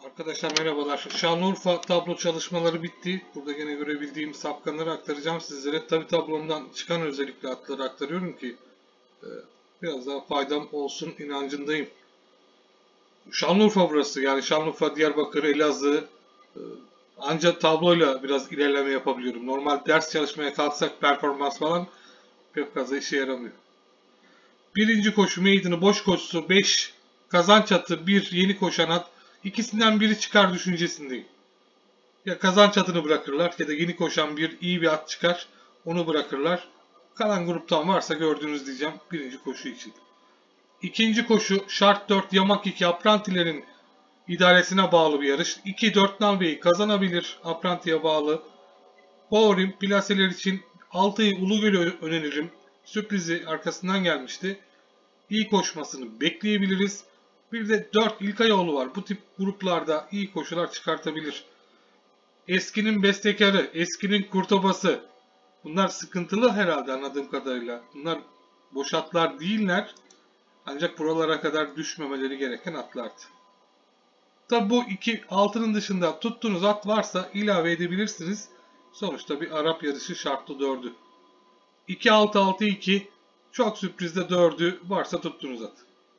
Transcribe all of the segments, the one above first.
Arkadaşlar merhabalar. Şanlıurfa tablo çalışmaları bitti. Burada gene görebildiğim safkanları aktaracağım sizlere. Tabi tablomdan çıkan özellikle atları aktarıyorum ki biraz daha faydam olsun inancındayım. Şanlıurfa burası. Yani Şanlıurfa, Diyarbakır, Elazığ. Ancak tabloyla biraz ilerleme yapabiliyorum. Normal ders çalışmaya kalksak performans falan pek fazla işe yaramıyor. Birinci koşu meydanı boş koşusu 5 kazanç atı 1 yeni koşan at. İkisinden biri çıkar düşüncesindeyim. Ya kazanç atını bırakırlar ya da yeni koşan bir iyi bir at çıkar. Onu bırakırlar. Kalan gruptan varsa gördüğünüz diyeceğim birinci koşu için. İkinci koşu şart 4 yamak 2 aprantilerin idaresine bağlı bir yarış. 2-4 nalbeyi kazanabilir aprantiye bağlı. Favorim plaseler için 6'yı Ulugöl'ü öneririm. Sürprizi arkasından gelmişti. İyi koşmasını bekleyebiliriz. Bir de 4 İlkayoğlu var. Bu tip gruplarda iyi koşular çıkartabilir. Eskinin bestekarı, eskinin kurtobası. Bunlar sıkıntılı herhalde anladığım kadarıyla. Bunlar boş atlar değiller. Ancak buralara kadar düşmemeleri gereken atlardı. Tabi bu iki altının dışında tuttuğunuz at varsa ilave edebilirsiniz. Sonuçta bir Arap yarışı şartlı 4'ü. 2-6-6-2 çok sürprizde 4'ü varsa tuttuğunuz at.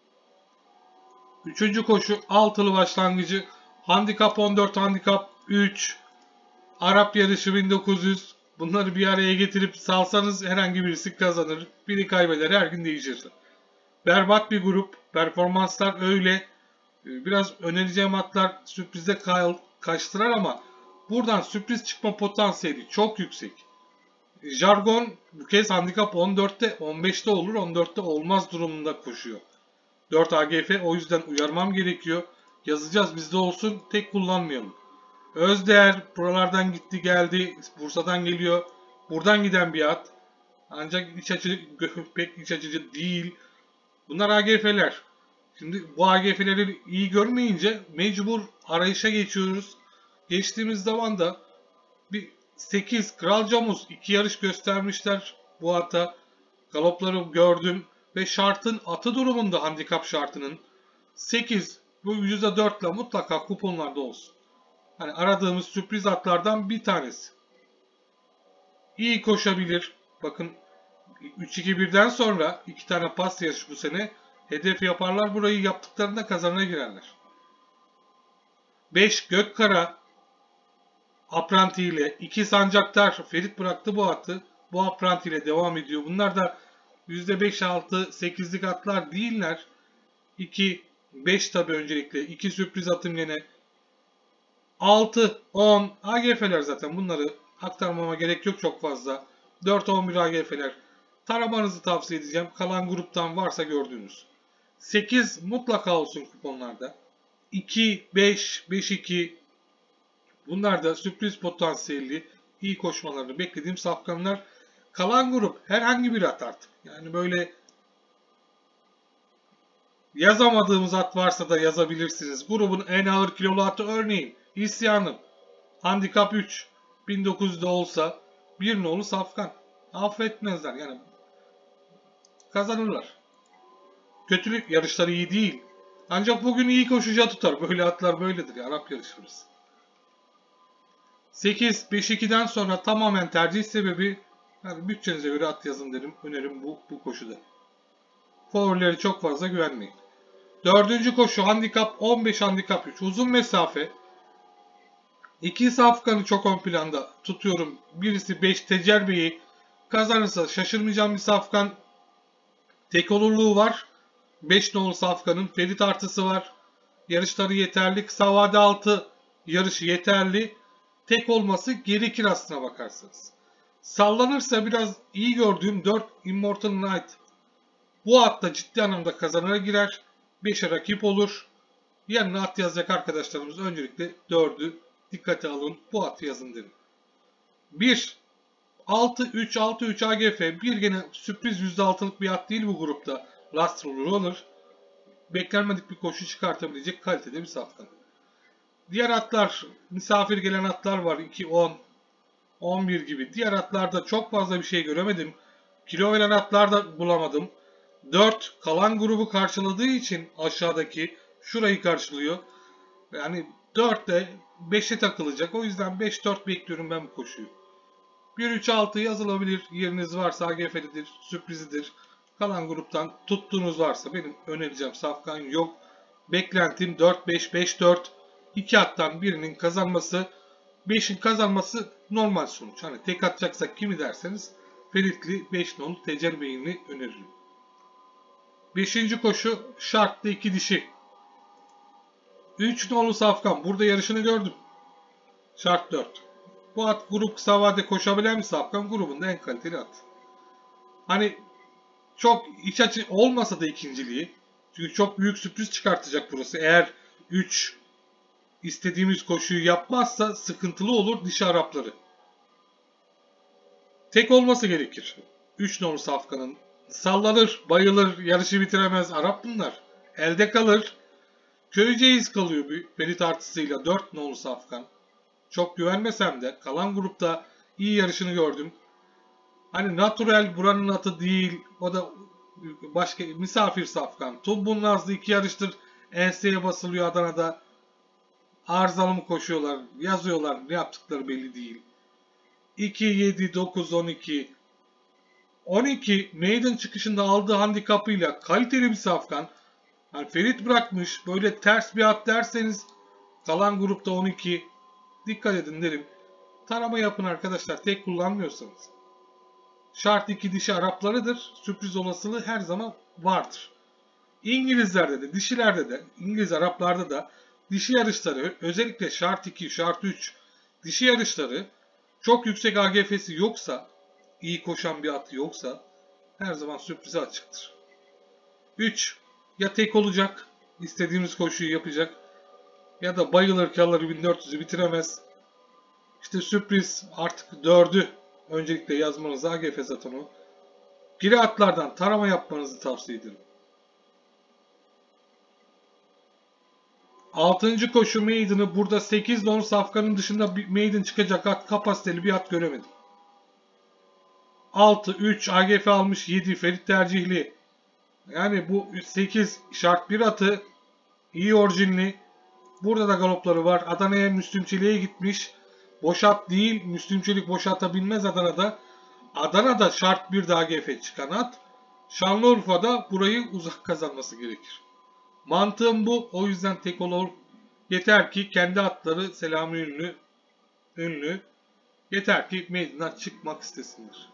Üçüncü koşu altılı başlangıcı. Handikap 14, handikap 3. Arap yarışı 1900. Bunları bir araya getirip salsanız herhangi birisi kazanır. Biri kaybeder, her gün değişir. Berbat bir grup. Performanslar öyle. Biraz önereceğim atlar sürprize kaçtırar ama buradan sürpriz çıkma potansiyeli çok yüksek. Jargon bu kez handikap 14'te 15'te olur, 14'te olmaz durumunda koşuyor. 4 AGF, o yüzden uyarmam gerekiyor. Yazacağız bizde olsun, tek kullanmayalım. Özdeğer buralardan gitti geldi, Bursa'dan geliyor. Buradan giden bir at. Ancak pek iç açıcı değil. Bunlar AGF'ler. Şimdi bu AGF'leri iyi görmeyince mecbur arayışa geçiyoruz. Geçtiğimiz zaman da bir 8 Kral Camuz 2 yarış göstermişler bu ata. Galopları gördüm ve şartın atı durumunda handikap şartının 8 bu %4 ile mutlaka kuponlarda olsun. Hani aradığımız sürpriz atlardan bir tanesi. İyi koşabilir. Bakın 3-2-1'den sonra 2 tane pas yarışı bu sene. Hedef yaparlar, burayı yaptıklarında kazanına girerler. 5 Gökkara apranti ile 2 Sancaktar Ferit bıraktı bu atı. Bu apranti ile devam ediyor. Bunlar da %5-6-8'lik atlar değiller. 2 5 tabi öncelikle. 2 sürpriz atım gene. 6 10 AGF'ler zaten, bunları aktarmama gerek yok çok fazla. 4-11 AGF'ler. Taramanızı tavsiye edeceğim. Kalan gruptan varsa gördüğünüz. 8 mutlaka olsun kuponlarda. 2, 5, 5-2 bunlar da sürpriz potansiyelli iyi koşmalarını beklediğim safkanlar. Kalan grup herhangi bir at artık. Yani böyle yazamadığımız at varsa da yazabilirsiniz. Grubun en ağır kilolu atı örneğin İsyanım. Handikap 3. 1900'de olsa bir nolu safkan. Affetmezler yani. Kazanırlar. Kötülük yarışları iyi değil. Ancak bugün iyi koşacağı tutar. Böyle atlar böyledir ya. Arap yarışırız. 8, 5-2'den sonra tamamen tercih sebebi, yani bütçenize göre at yazın derim. Önerim bu koşuda. Favorileri çok fazla güvenmeyin. Dördüncü koşu handikap 15, handikap 3. Uzun mesafe. İki safkanı çok ön planda tutuyorum. Birisi 5 Tecerbe'yi kazanırsa şaşırmayacağım bir safkan. Tek olurluğu var. 5 nolu safkanın Ferit artısı var. Yarışları yeterli. Kısa vade 6 yarışı yeterli. Tek olması gerekir aslına bakarsanız. Sallanırsa biraz iyi gördüğüm 4 Immortal Knight. Bu at da ciddi anlamda kazanara girer. 5'e rakip olur. Yanına at yazacak arkadaşlarımız öncelikle 4'ü dikkate alın. Bu atı yazın derim. 1 6-3 6-3 AGF. Bir gene sürpriz %6'lık bir at değil bu grupta. Last Roller. Beklenmedik bir koşu çıkartabilecek kalitede bir safkan. Diğer atlar, misafir gelen atlar var. 2, 10, 11 gibi. Diğer atlarda çok fazla bir şey göremedim. Kilo veren atlar da bulamadım. 4 kalan grubu karşıladığı için aşağıdaki şurayı karşılıyor. Yani 4'te 5'e takılacak. O yüzden 5-4 bekliyorum ben bu koşuyu. 1-3-6 yazılabilir. Yeriniz varsa AGF'lidir, sürprizidir. Kalan gruptan tuttuğunuz varsa benim önereceğim safkan yok. Beklentim 4-5-5-4. 2 attan birinin kazanması, 5'in kazanması normal sonuç. Hani tek atacaksak kimi derseniz Feritli 5 nolu tecrübeyini öneririm. 5. koşu şartlı 2 dişi. 3 nolu safkan. Burada yarışını gördüm. Şart 4. Bu at grup kısa vade koşabilen bir safkan, grubunda en kaliteli at. Hani çok iç açı olmasa da ikinciliği. Çünkü çok büyük sürpriz çıkartacak burası. Eğer 3 istediğimiz koşuyu yapmazsa sıkıntılı olur dişi Arapları. Tek olması gerekir. 3 nolu safkanın. Sallanır, bayılır, yarışı bitiremez Arap bunlar. Elde kalır. Köyceğiz kalıyor bir Ferit artısıyla 4 nolu safkan. Çok güvenmesem de kalan grupta iyi yarışını gördüm. Hani natural buranın atı değil. O da başka misafir safkan. Tumbun Nazlı 2 yarıştır enseye basılıyor Adana'da. Arızalı mı koşuyorlar, yazıyorlar, ne yaptıkları belli değil. 2, 7, 9, 12. 12 maiden çıkışında aldığı handikapıyla kaliteli bir safkan. Yani Ferit bırakmış, böyle ters bir at derseniz kalan grupta 12. Dikkat edin derim. Tarama yapın arkadaşlar, tek kullanmıyorsanız. Şart 2 dişi Araplarıdır. Sürpriz olasılığı her zaman vardır. İngilizlerde de, dişilerde de, İngiliz Araplarda da dişi yarışları, özellikle şart 2, şart 3 dişi yarışları çok yüksek AGF'si yoksa, iyi koşan bir at yoksa her zaman sürprize açıktır. 3. Ya tek olacak, istediğimiz koşuyu yapacak ya da bayılır kalır 1400'ü bitiremez. İşte sürpriz artık 4'ü öncelikle yazmanızı AGF zaten o. Giri atlardan tarama yapmanızı tavsiye ederim. 6. koşu maiden'ı burada 8 nolu safkanın dışında bir maiden çıkacak at, kapasiteli bir at göremedim. 6, 3 AGF almış 7 Ferit tercihli. Yani bu 8 şart bir atı iyi orijinli. Burada da galopları var. Adana'ya Müslümçeliğe gitmiş. Boş at değil. Müslümçelik boş atabilmez Adana'da. Adana'da şart bir de AGF çıkan at. Şanlıurfa'da burayı uzak kazanması gerekir. Mantığım bu. O yüzden tek olur. Yeter ki kendi atları Selami ünlü. Yeter ki meydandan çıkmak istesinler.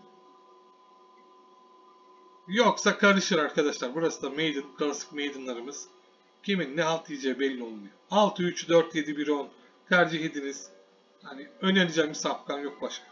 Yoksa karışır arkadaşlar. Burası da maiden, klasik maidenlarımız. Kimin ne halt yiyeceği belli olmuyor. 6, 3, 4, 7, 1, 10 tercih ediniz. Hani önereceğim bir safkan yok başka.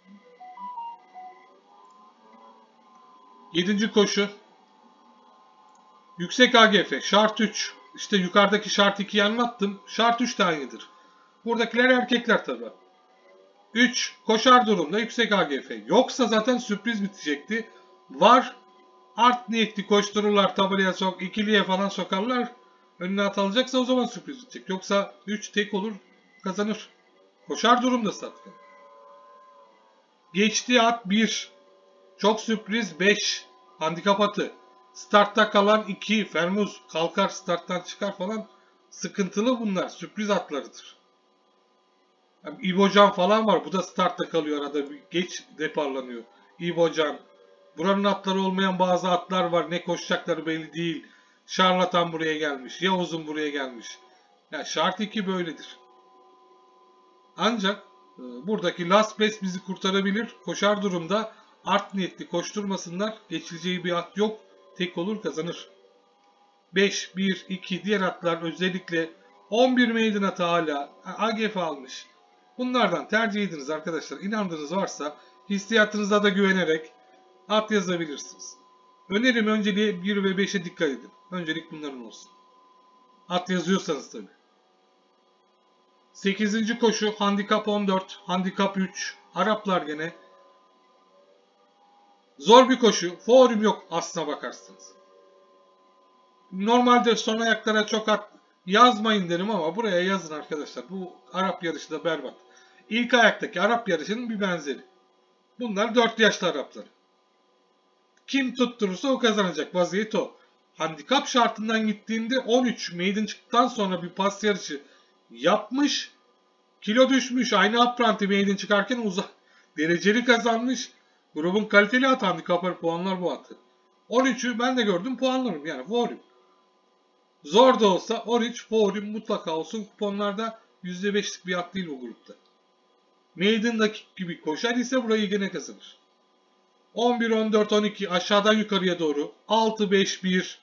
7. koşu. Yüksek AGF. Şart 3. İşte yukarıdaki şart 2'yi anlattım. Şart 3 de aynıdır. Buradakiler erkekler tabi. 3. Koşar durumda yüksek AGF. Yoksa zaten sürpriz bitecekti. Var. Art niyetli koştururlar tabelaya sok. İkiliye falan sokarlar. Önüne at alacaksa o zaman sürpriz bitecek. Yoksa 3 tek olur kazanır. Koşar durumda satın. Geçtiği at 1. Çok sürpriz 5. Handikap atı. Startta kalan 2. Fermuz kalkar starttan çıkar falan. Sıkıntılı bunlar. Sürpriz atlarıdır. Yani İbocan falan var. Bu da startta kalıyor arada. Geç deparlanıyor. İbocan. Buranın atları olmayan bazı atlar var. Ne koşacakları belli değil. Şarlatan buraya gelmiş. Yavuz'un buraya gelmiş. Yani şart 2 böyledir. Ancak buradaki Last Best bizi kurtarabilir. Koşar durumda art niyetli koşturmasınlar. Geçileceği bir at yok. Tek olur kazanır. 5, 1, 2 diğer atlar özellikle 11 maiden atı hala AGF almış. Bunlardan tercih ediniz arkadaşlar. İnandığınız varsa hissiyatınıza da güvenerek at yazabilirsiniz. Önerim önceliğe 1 ve 5'e dikkat edin. Öncelik bunların olsun. At yazıyorsanız tabii. 8. koşu handikap 14, handikap 3. Araplar gene. Zor bir koşu. Forum yok aslına bakarsınız. Normalde son ayaklara çok at yazmayın derim ama buraya yazın arkadaşlar. Bu Arap yarışı da berbat. İlk ayaktaki Arap yarışının bir benzeri. Bunlar 4 yaşlı Arapları. Kim tutturursa o kazanacak. Vaziyet o. Handikap şartından gittiğinde 13 maiden çıktıktan sonra bir pas yarışı yapmış. Kilo düşmüş. Aynı apranti maiden çıkarken dereceli kazanmış. Grubun kaliteli at handikapları puanlar bu atı. 13'ü ben de gördüm puanlarım yani favorim. Zor da olsa 13 favorim mutlaka olsun. Kuponlarda %5'lik bir at değil bu grupta. Maiden'daki gibi koşar ise burayı gene kazanır. 11, 14, 12 aşağıdan yukarıya doğru. 6, 5, 1.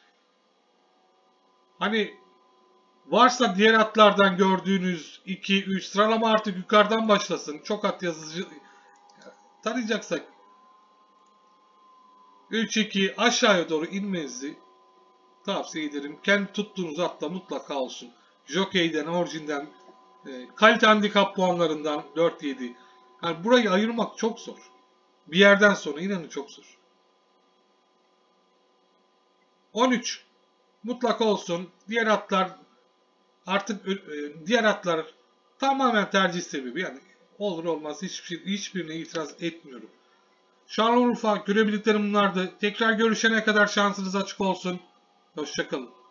Hani varsa diğer atlardan gördüğünüz 2, 3 sıralama artık yukarıdan başlasın. Çok at yazıcı tarayacaksak 3, 2 aşağıya doğru inmenizi tavsiye ederim. Kendi tuttuğunuz atla mutlaka olsun. Jockey'den, orijinden, kalite handikap puanlarından 4, 7. Yani burayı ayırmak çok zor. Bir yerden sonra inanın çok zor. 13 mutlaka olsun. Diğer atlar artık diğer atlar tamamen tercih sebebi. Yani olur olmaz hiçbirine itiraz etmiyorum. Şanlıurfa görebildiklerim bunlardı. Tekrar görüşene kadar şansınız açık olsun. Hoşça kalın.